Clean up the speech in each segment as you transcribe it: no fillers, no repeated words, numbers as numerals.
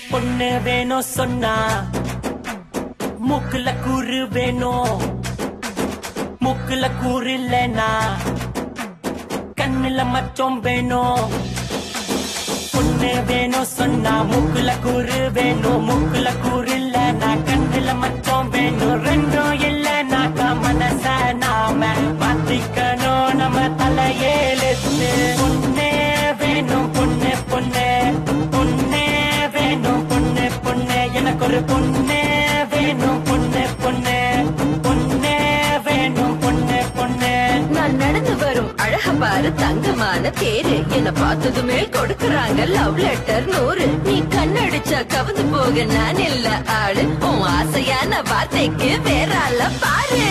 பொண்ணு வேணும் சொன்னா மூக்குல கூறு வேணும், மூக்குல கூறு இல்லனா கண்ணுல மச்சம் வேணும். பொண்ணு வேணும் சொன்னா மூக்குல கூறு வேணும், மூக்குல கூறு இல்லனா கண்ணுல மச்சம் வேணும். ரெண்டும் இல்லனாக்கா மனச நாம மாத்திக்கணும், நம்ம தலையெழுத்து. பொண்ணே வேணும் பொண்ணு பொண்ணு, பொண்ணே வேணும் பொண்ணு பொண்ணு, எனக்கு ஒரு பொண்ணே வேணும் பொண்ணு பொண்ணு, பொண்ணே வேணும் பொண்ணு பொண்ணு. நான் நடந்து வரும் அழக பாரு தங்கமான தேரு, என்ன பார்த்ததுமே கொடுக்கறாங்க லவ் லெட்டர் 100. நீ கண்ணடிச்சா கவந்து போக நான் இல்ல ஆளு, உன் ஆசையான வார்த்தைக்கு வேற ஆள பாரு.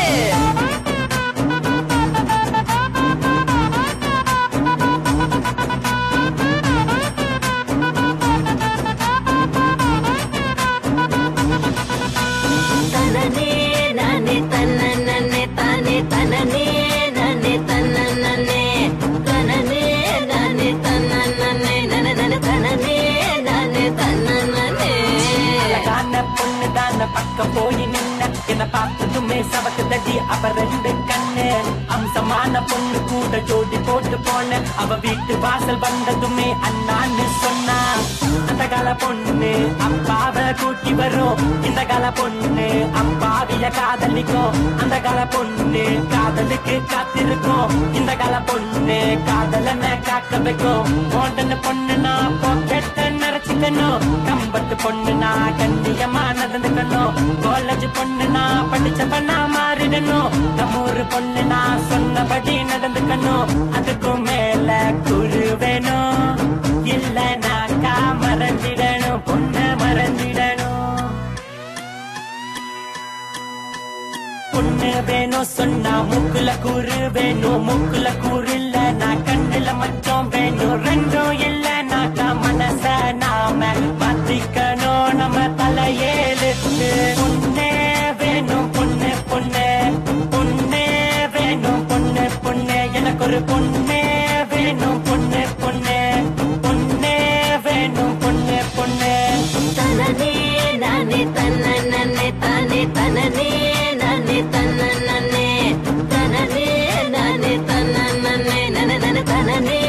பக்கம் போய் நின்ன என்ன பார்த்ததுமே சவக்குதடி அவ ரெண்டு கண்ணு. அம்சமான பொண்ணு கூட ஜோடி போட்டு போன அவ வீட்டு வாசல் வந்ததுமே அண்ணான்னு சொன்னா. அந்த கால பொண்ணு அப்பாவை கூட்டி வரும், இந்த கால பொண்ணு அப்பாவிய காதலிக்கும். அந்த கால பொண்ணு காதலுக்கு காத்திருக்கும், இந்த கால பொண்ணு காதலனை காக்க வைக்கும். ஓடன பொண்ணுனா பாக்கெட்ட நிறைச்சிக்கணும், கம்பத்து பொண்ணுனா கண்ணியமா நடந்துக்கணும். காலேஜ் பொண்ணுனா படிச்ச பண்ணா மாறிடணும், நம்ம ஒரு பொண்ணுனா சொன்னபடி நடந்துக்கணும். அதுக்கும் மேல குரு வேணும், இல்லனாக்கா மறந்திடணும், பொண்ணு மறந்திடணும். பொண்ணு வேணும் சொன்னா மூக்குல கூறு வேணும், மூக்குல கூறு இல்லனா கண்ணுல மச்சம் வேணும். ரெண்டும் இல்லனாக்கா மனச நாம மாத்திக்கணும், நம்ம தலையெழுத்து. பொண்ணே வேணும் பொண்ணு பொண்ணு, பொண்ணே வேணும் பொண்ணு பொண்ணு, எனக்கு ஒரு பொண்ணே வேணும் பொண்ணு பொண்ணு, பொண்ணே வேணும் பொண்ணு பொண்ணு. தனனே நானே தன்னனே தானே தனனே நானே தன்னனே, தனனே நானே தன்னனே நன நன தனனே